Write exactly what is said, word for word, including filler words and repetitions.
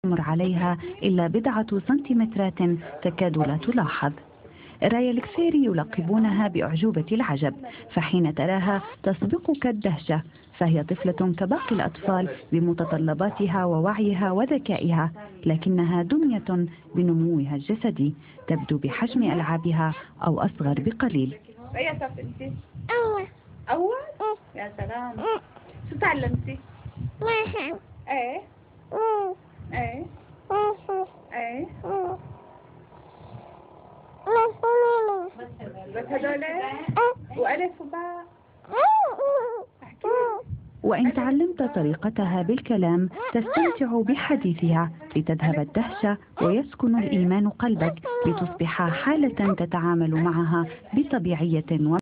يمر عليها إلا بضعة سنتيمترات تكاد لا تلاحظ. رايا الكسيري يلقبونها بأعجوبة العجب، فحين تراها تسبقك الدهشة، فهي طفلة كباقي الأطفال بمتطلباتها ووعيها وذكائها، لكنها دمية بنموها الجسدي، تبدو بحجم ألعابها أو أصغر بقليل. يا صف انت أول أول يا سلام. شو تعلمتي؟ ايه ايه ايه بس هدول وألف وباء. وإن تعلمت طريقتها بالكلام تستمتع بحديثها لتذهب الدهشة ويسكن الإيمان قلبك، لتصبح حالة تتعامل معها بطبيعية و